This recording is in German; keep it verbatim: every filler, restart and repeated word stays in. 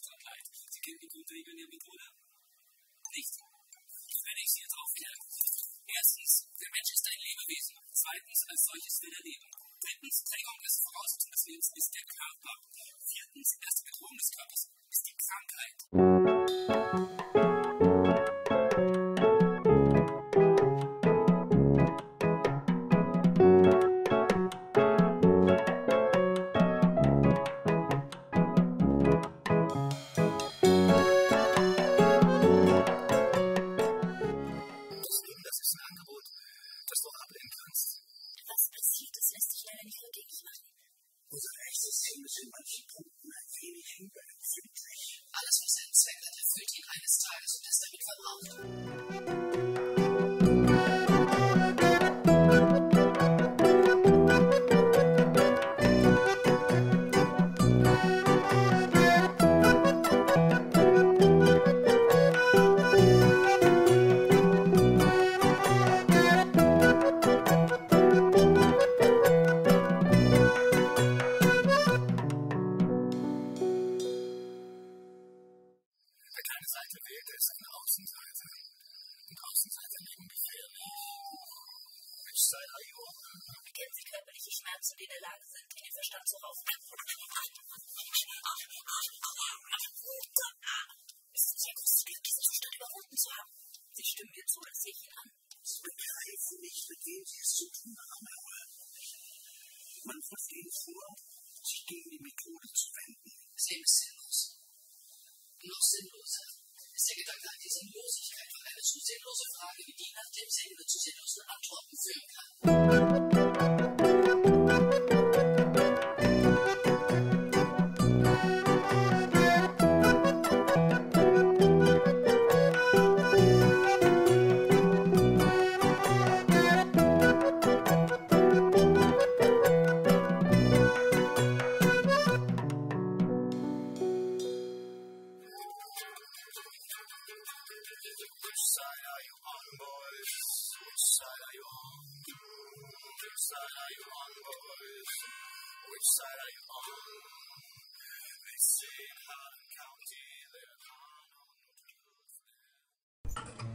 Aufmerksamkeit. Sie kennen die Grundregeln der Methode? Nicht. Ich werde Sie jetzt aufklären. Erstens, der Mensch ist ein Lebewesen. Zweitens, als solches will er leben. Drittens, Trägung ist Voraussetzung des Lebens, ist der Körper. Viertens, erste Bedrohung des Körpers ist die Krankheit. In manchen Punkten ein wenig überempfindlich. Alles, was einen Zweck hat, erfüllt ihn eines Tages und ist damit verbraucht. Erkennen Sie körperliche Schmerzen, die in der Lage sind, den Verstand zu raufen. Es ist sehr frustrierend, diesen Zustand überwunden zu haben. Sie stimmen mir zu, als sehe ich ihn an. Sie begreifen nicht, mit wem Sie es zu tun haben, aber man wirft Ihnen vor, sich gegen die Methode zu wenden. Das Leben ist sinnlos. Noch sinnloser ist der Gedanke an die Sinnlosigkeit, weil eine zu sinnlose Frage wie die nach dem Sinn zu sinnlosen Antworten führen kann. Which side are you on? They say in Hardin County they're hard on truth.